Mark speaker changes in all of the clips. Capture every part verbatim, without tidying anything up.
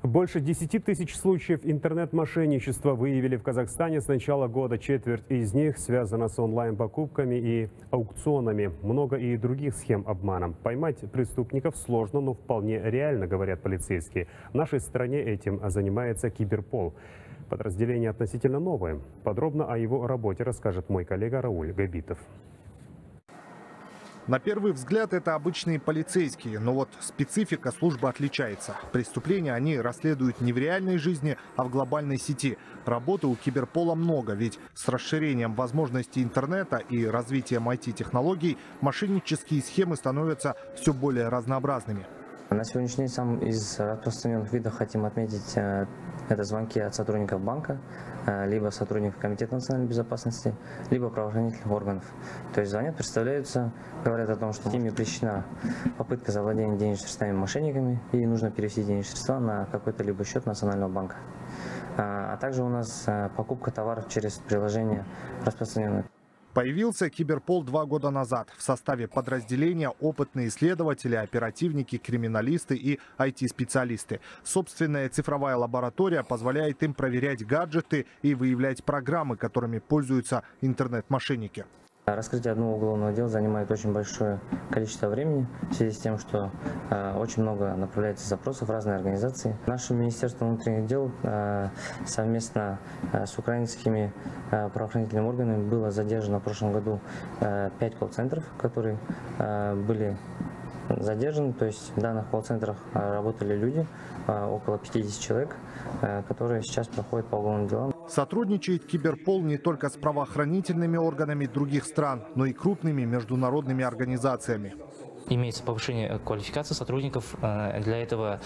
Speaker 1: Больше десяти тысяч случаев интернет-мошенничества выявили в Казахстане с начала года. Четверть из них связана с онлайн-покупками и аукционами. Много и других схем обмана. Поймать преступников сложно, но вполне реально, говорят полицейские. В нашей стране этим занимается Киберпол. Подразделение относительно новое. Подробно о его работе расскажет мой коллега Рауль Габитов.
Speaker 2: На первый взгляд это обычные полицейские, но вот специфика службы отличается. Преступления они расследуют не в реальной жизни, а в глобальной сети. Работы у Киберпола много, ведь с расширением возможностей интернета и развитием ай ти-технологий мошеннические схемы становятся все более разнообразными.
Speaker 3: На сегодняшний день сам из распространенных видов хотим отметить э, это звонки от сотрудников банка, э, либо сотрудников Комитета национальной безопасности, либо правоохранительных органов. То есть звонят, представляются, говорят о том, что ими причина попытка завладения денежными средствами мошенниками и нужно перевести денежные средства на какой-то либо счет Национального банка. А, а также у нас э, покупка товаров через приложение распространенное.
Speaker 2: Появился Киберпол два года назад. В составе подразделения опытные исследователи, оперативники, криминалисты и ай ти-специалисты. Собственная цифровая лаборатория позволяет им проверять гаджеты и выявлять программы, которыми пользуются интернет-мошенники.
Speaker 3: Раскрытие одного уголовного дела занимает очень большое количество времени в связи с тем, что э, очень много направляется запросов в разные организации. Наше Министерство внутренних дел э, совместно э, с украинскими э, правоохранительными органами было задержано в прошлом году э, пять колл-центров, которые э, были задержаны. То есть в данных колл-центрах работали люди, э, около пятидесяти человек, э, которые сейчас проходят по уголовным делам.
Speaker 2: Сотрудничает Киберпол не только с правоохранительными органами других стран, но и крупными международными организациями.
Speaker 4: Имеется повышение квалификации сотрудников. Для этого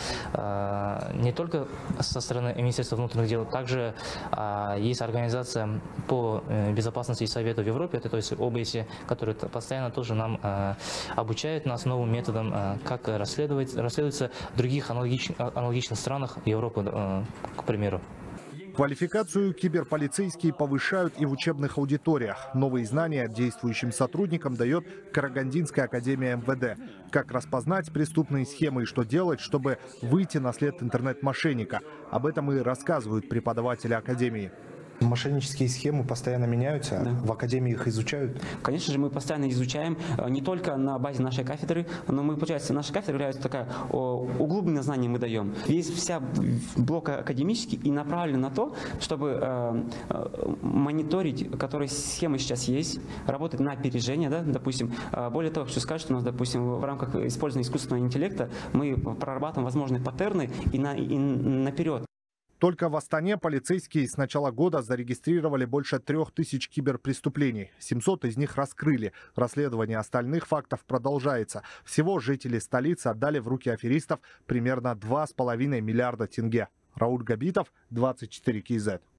Speaker 4: не только со стороны Министерства внутренних дел, также есть организация по безопасности и совету в Европе, это то есть о бэ эс е, которая постоянно тоже нам обучает нас новым методам, как расследовать, расследуется в других аналогичных, аналогичных странах Европы, к примеру.
Speaker 2: Квалификацию киберполицейские повышают и в учебных аудиториях. Новые знания действующим сотрудникам дает Карагандинская академия эм вэ дэ. Как распознать преступные схемы и что делать, чтобы выйти на след интернет-мошенника. Об этом и рассказывают преподаватели академии.
Speaker 5: Мошеннические схемы постоянно меняются, да. В академии их изучают?
Speaker 6: Конечно же, мы постоянно изучаем, не только на базе нашей кафедры, но мы, получается, наша кафедра является такая, углубленное знание мы даем. Весь вся блок академический и направлен на то, чтобы э, мониторить, которые схемы сейчас есть, работать на опережение, да, допустим. Более того, хочу сказать, что у нас, допустим, в рамках использования искусственного интеллекта мы прорабатываем возможные паттерны и, на, и наперед.
Speaker 2: Только в Астане полицейские с начала года зарегистрировали больше трех тысяч киберпреступлений. семьсот из них раскрыли. Расследование остальных фактов продолжается. Всего жители столицы отдали в руки аферистов примерно два с половиной миллиарда тенге. Рауль Габитов, двадцать четыре кей зет.